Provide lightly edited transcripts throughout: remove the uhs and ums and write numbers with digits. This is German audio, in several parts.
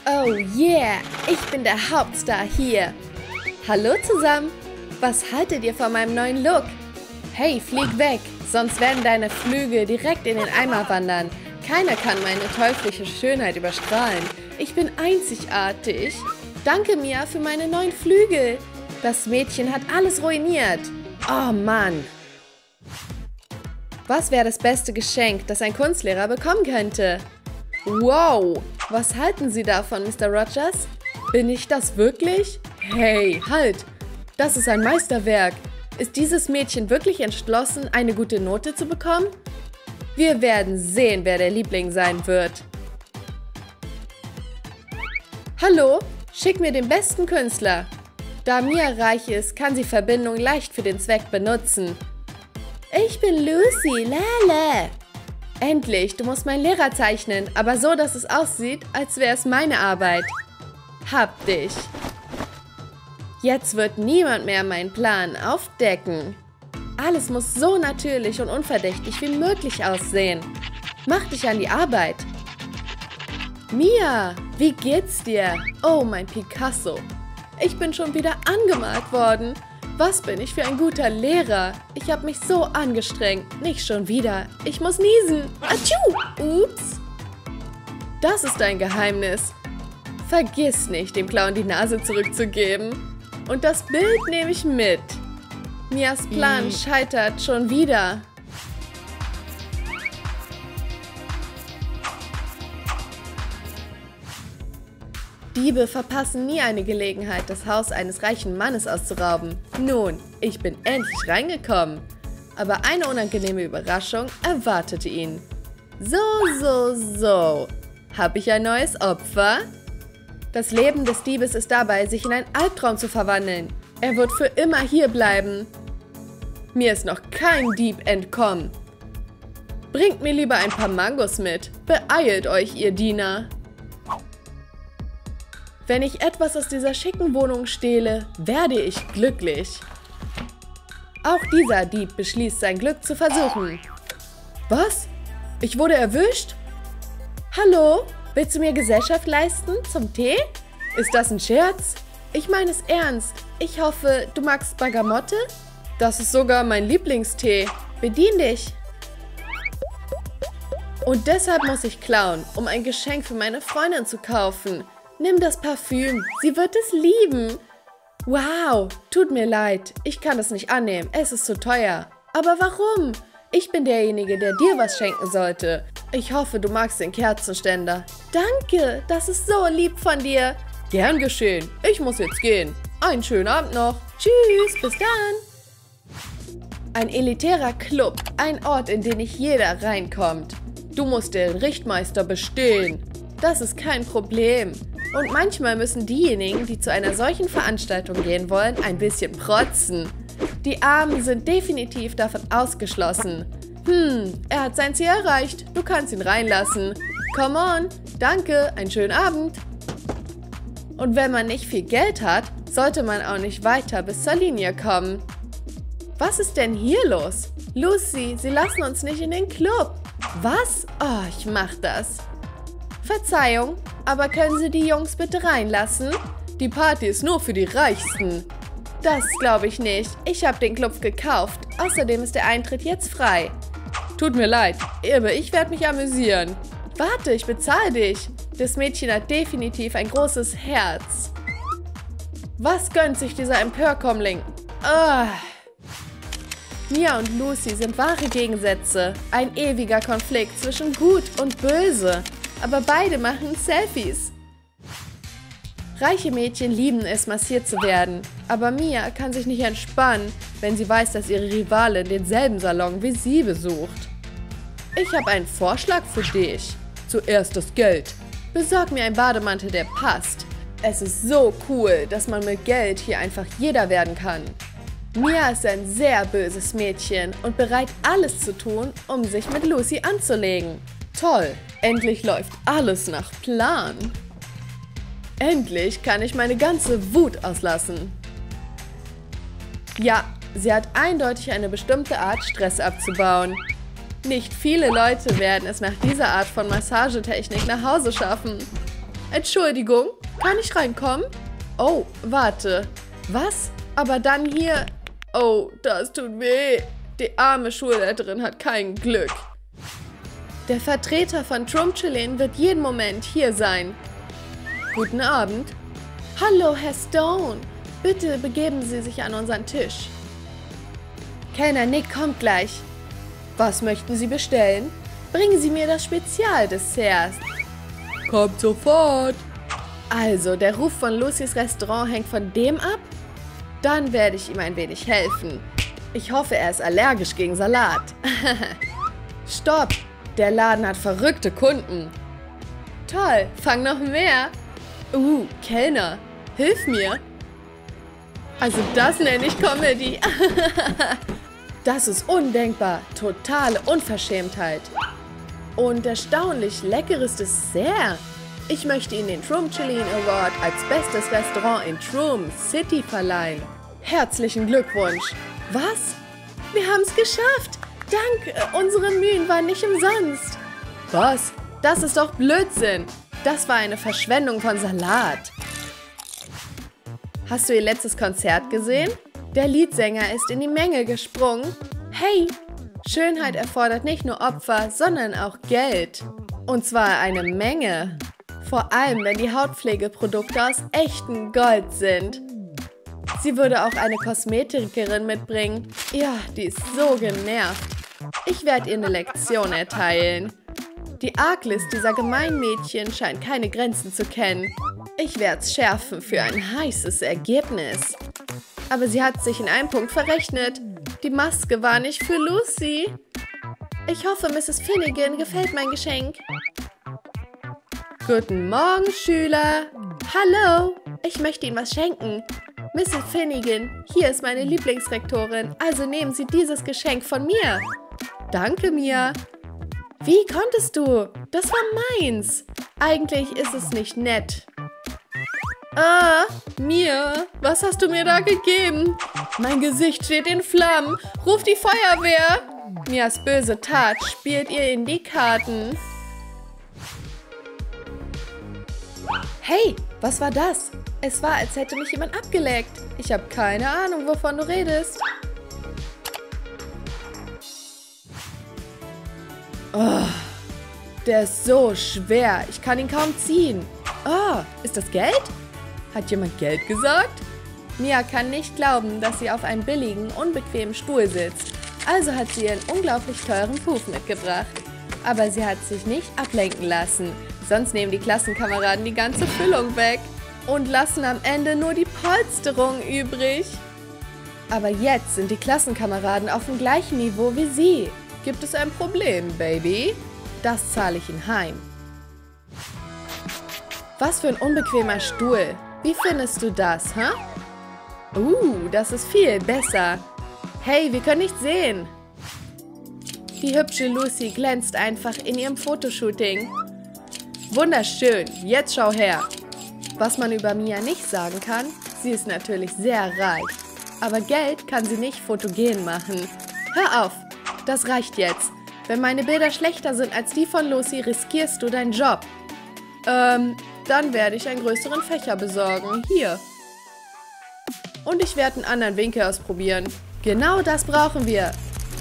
Oh yeah, ich bin der Hauptstar hier. Hallo zusammen. Was haltet ihr von meinem neuen Look? Hey, flieg weg, sonst werden deine Flügel direkt in den Eimer wandern. Keiner kann meine teuflische Schönheit überstrahlen. Ich bin einzigartig. Danke, Mia, für meine neuen Flügel. Das Mädchen hat alles ruiniert. Oh Mann. Was wäre das beste Geschenk, das ein Kunstlehrer bekommen könnte? Wow, was halten Sie davon, Mr. Rogers? Bin ich das wirklich? Hey, halt! Das ist ein Meisterwerk. Ist dieses Mädchen wirklich entschlossen, eine gute Note zu bekommen? Wir werden sehen, wer der Liebling sein wird. Hallo, schick mir den besten Künstler. Da Mia reich ist, kann sie Verbindung leicht für den Zweck benutzen. Ich bin Lucy, lala. Endlich, du musst meinen Lehrer zeichnen, aber so, dass es aussieht, als wäre es meine Arbeit. Hab dich. Jetzt wird niemand mehr meinen Plan aufdecken. Alles muss so natürlich und unverdächtig wie möglich aussehen. Mach dich an die Arbeit. Mia, wie geht's dir? Oh, mein Picasso. Ich bin schon wieder angemalt worden. Was bin ich für ein guter Lehrer? Ich habe mich so angestrengt. Nicht schon wieder. Ich muss niesen. Atschu! Ups. Das ist ein Geheimnis. Vergiss nicht, dem Clown die Nase zurückzugeben. Und das Bild nehme ich mit. Mias Plan scheitert schon wieder. Diebe verpassen nie eine Gelegenheit, das Haus eines reichen Mannes auszurauben. Nun, ich bin endlich reingekommen. Aber eine unangenehme Überraschung erwartete ihn. So. Habe ich ein neues Opfer? Das Leben des Diebes ist dabei, sich in einen Albtraum zu verwandeln. Er wird für immer hier bleiben. Mir ist noch kein Dieb entkommen. Bringt mir lieber ein paar Mangos mit. Beeilt euch, ihr Diener. Wenn ich etwas aus dieser schicken Wohnung stehle, werde ich glücklich. Auch dieser Dieb beschließt, sein Glück zu versuchen. Was? Ich wurde erwischt? Hallo? Willst du mir Gesellschaft leisten zum Tee? Ist das ein Scherz? Ich meine es ernst. Ich hoffe, du magst Bergamotte? Das ist sogar mein Lieblingstee. Bedien dich. Und deshalb muss ich klauen, um ein Geschenk für meine Freundin zu kaufen. Nimm das Parfüm, sie wird es lieben. Wow, tut mir leid, ich kann es nicht annehmen, es ist zu teuer. Aber warum? Ich bin derjenige, der dir was schenken sollte. Ich hoffe, du magst den Kerzenständer. Danke, das ist so lieb von dir. Gern geschehen, ich muss jetzt gehen. Einen schönen Abend noch. Tschüss, bis dann. Ein elitärer Club, ein Ort, in den nicht jeder reinkommt. Du musst den Richtmeister bestehen. Das ist kein Problem. Und manchmal müssen diejenigen, die zu einer solchen Veranstaltung gehen wollen, ein bisschen protzen. Die Armen sind definitiv davon ausgeschlossen. Er hat sein Ziel erreicht. Du kannst ihn reinlassen. Come on. Danke, einen schönen Abend. Und wenn man nicht viel Geld hat, sollte man auch nicht weiter bis zur Linie kommen. Was ist denn hier los? Lucy, sie lassen uns nicht in den Club. Was? Oh, ich mach das. Verzeihung, aber können Sie die Jungs bitte reinlassen? Die Party ist nur für die Reichsten. Das glaube ich nicht. Ich habe den Club gekauft. Außerdem ist der Eintritt jetzt frei. Tut mir leid, aber ich werde mich amüsieren. Warte, ich bezahle dich. Das Mädchen hat definitiv ein großes Herz. Was gönnt sich dieser Empörkommling? Mia und Lucy sind wahre Gegensätze. Ein ewiger Konflikt zwischen Gut und Böse. Aber beide machen Selfies. Reiche Mädchen lieben es, massiert zu werden. Aber Mia kann sich nicht entspannen, wenn sie weiß, dass ihre Rivalin denselben Salon wie sie besucht. Ich habe einen Vorschlag für dich. Zuerst das Geld. Besorg mir einen Bademantel, der passt. Es ist so cool, dass man mit Geld hier einfach jeder werden kann. Mia ist ein sehr böses Mädchen und bereit, alles zu tun, um sich mit Lucy anzulegen. Toll, endlich läuft alles nach Plan. Endlich kann ich meine ganze Wut auslassen. Ja, sie hat eindeutig eine bestimmte Art, Stress abzubauen. Nicht viele Leute werden es nach dieser Art von Massagetechnik nach Hause schaffen. Entschuldigung, kann ich reinkommen? Oh, warte. Was? Aber dann hier... Oh, das tut weh. Die arme Schulleiterin hat kein Glück. Der Vertreter von Trumpchelin wird jeden Moment hier sein. Guten Abend. Hallo, Herr Stone. Bitte begeben Sie sich an unseren Tisch. Kellner Nick kommt gleich. Was möchten Sie bestellen? Bringen Sie mir das Spezialdessert. Kommt sofort. Also, der Ruf von Lucys Restaurant hängt von dem ab? Dann werde ich ihm ein wenig helfen. Ich hoffe, er ist allergisch gegen Salat. Stopp! Der Laden hat verrückte Kunden. Toll, fang noch mehr. Kellner, hilf mir. Also das nenne ich Comedy. Das ist undenkbar. Totale Unverschämtheit. Und erstaunlich leckeres Dessert. Ich möchte Ihnen den Trumpchelin Award als bestes Restaurant in Trum City verleihen. Herzlichen Glückwunsch. Was? Wir haben es geschafft. Dank, unsere Mühen waren nicht umsonst. Was? Das ist doch Blödsinn. Das war eine Verschwendung von Salat. Hast du ihr letztes Konzert gesehen? Der Leadsänger ist in die Menge gesprungen. Hey, Schönheit erfordert nicht nur Opfer, sondern auch Geld. Und zwar eine Menge. Vor allem, wenn die Hautpflegeprodukte aus echtem Gold sind. Sie würde auch eine Kosmetikerin mitbringen. Ja, die ist so genervt. Ich werde ihr eine Lektion erteilen. Die Arglist dieser gemeinen Mädchen scheint keine Grenzen zu kennen. Ich werde es schärfen für ein heißes Ergebnis. Aber sie hat sich in einem Punkt verrechnet. Die Maske war nicht für Lucy. Ich hoffe, Mrs. Finnegan gefällt mein Geschenk. Guten Morgen, Schüler. Hallo, ich möchte Ihnen was schenken. Mrs. Finnegan, hier ist meine Lieblingsrektorin, also nehmen Sie dieses Geschenk von mir. Danke, Mia. Wie konntest du? Das war meins. Eigentlich ist es nicht nett. Mia, was hast du mir da gegeben? Mein Gesicht steht in Flammen. Ruf die Feuerwehr. Mias böse Tat spielt ihr in die Karten. Hey, was war das? Es war, als hätte mich jemand abgeleckt. Ich habe keine Ahnung, wovon du redest. Oh, der ist so schwer. Ich kann ihn kaum ziehen. Oh, ist das Geld? Hat jemand Geld gesagt? Mia kann nicht glauben, dass sie auf einem billigen, unbequemen Stuhl sitzt. Also hat sie ihren unglaublich teuren Puff mitgebracht. Aber sie hat sich nicht ablenken lassen. Sonst nehmen die Klassenkameraden die ganze Füllung weg und lassen am Ende nur die Polsterung übrig. Aber jetzt sind die Klassenkameraden auf dem gleichen Niveau wie sie. Gibt es ein Problem, Baby? Das zahle ich Ihnen heim. Was für ein unbequemer Stuhl. Wie findest du das, hä? Das ist viel besser. Hey, wir können nicht sehen. Die hübsche Lucy glänzt einfach in ihrem Fotoshooting. Wunderschön, jetzt schau her. Was man über Mia nicht sagen kann, sie ist natürlich sehr reich. Aber Geld kann sie nicht fotogen machen. Hör auf, das reicht jetzt. Wenn meine Bilder schlechter sind als die von Lucy, riskierst du deinen Job. Dann werde ich einen größeren Fächer besorgen. Hier. Und ich werde einen anderen Winkel ausprobieren. Genau das brauchen wir.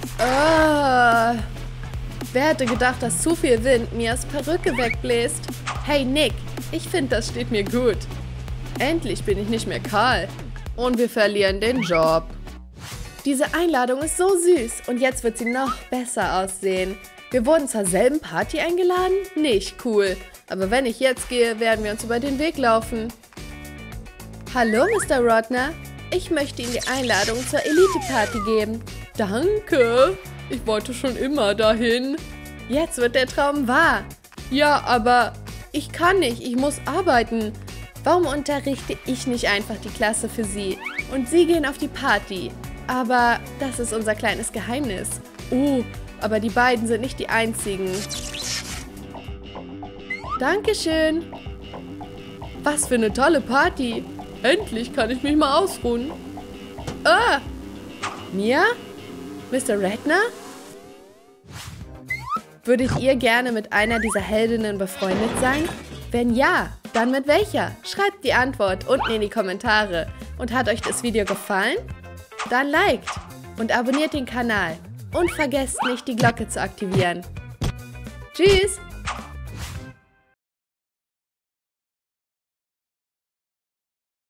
Wer hätte gedacht, dass zu viel Wind Mias Perücke wegbläst? Hey Nick, ich finde, das steht mir gut. Endlich bin ich nicht mehr kahl. Und wir verlieren den Job. Diese Einladung ist so süß und jetzt wird sie noch besser aussehen. Wir wurden zur selben Party eingeladen? Nicht cool. Aber wenn ich jetzt gehe, werden wir uns über den Weg laufen. Hallo, Mr. Rodner. Ich möchte Ihnen die Einladung zur Elite-Party geben. Danke. Ich wollte schon immer dahin. Jetzt wird der Traum wahr. Ja, aber ich kann nicht. Ich muss arbeiten. Warum unterrichte ich nicht einfach die Klasse für Sie? Und Sie gehen auf die Party. Aber das ist unser kleines Geheimnis. Aber die beiden sind nicht die einzigen. Dankeschön. Was für eine tolle Party. Endlich kann ich mich mal ausruhen. Mia? Mr. Redner? Würdet ihr gerne mit einer dieser Heldinnen befreundet sein? Wenn ja, Dann mit welcher? Schreibt die Antwort unten in die Kommentare. Und hat euch das Video gefallen? Dann liked und abonniert den Kanal. Und vergesst nicht, die Glocke zu aktivieren. Tschüss!